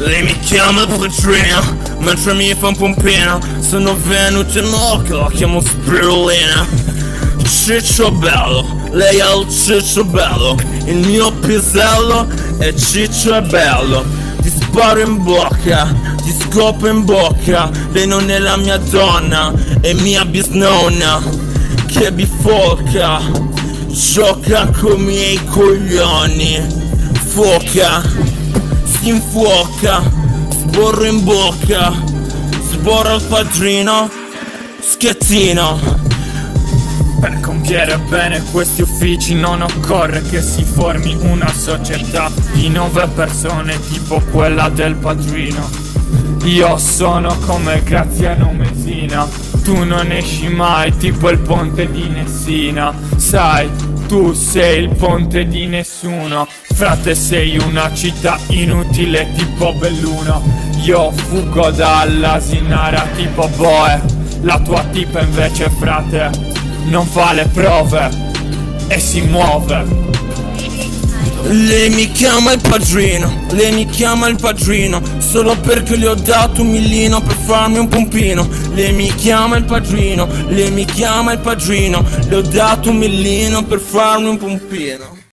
Lei mi chiama il Padrino mentre mi fa un pompino. Sono venuto in loco, la chiamo spirulina. Ciccio bello, lei ha il ciccio bello. Il mio pisello è ciccio è bello. Ti sparo in bocca, ti scopo in bocca. Lei non è la mia donna, è mia bisnonna che bifolca, gioca con i miei coglioni. Foca, si infuoca, sborro in bocca, sborro al padrino, schettino. Per compiere bene questi uffici non occorre che si formi una società di 9 persone tipo quella del Padrino. Io sono come Graziano Messina, tu non esci mai tipo il ponte di Nessina. Sai, tu sei il ponte di nessuno, frate sei una città inutile tipo Belluno. Io fuggo dall'asinara tipo Boe, la tua tipa invece frate non fa le prove e si muove. Lei mi chiama il padrino, lei mi chiama il padrino, solo perché le ho dato un millino per farmi un pompino. Lei mi chiama il padrino, lei mi chiama il padrino, le ho dato un millino per farmi un pompino.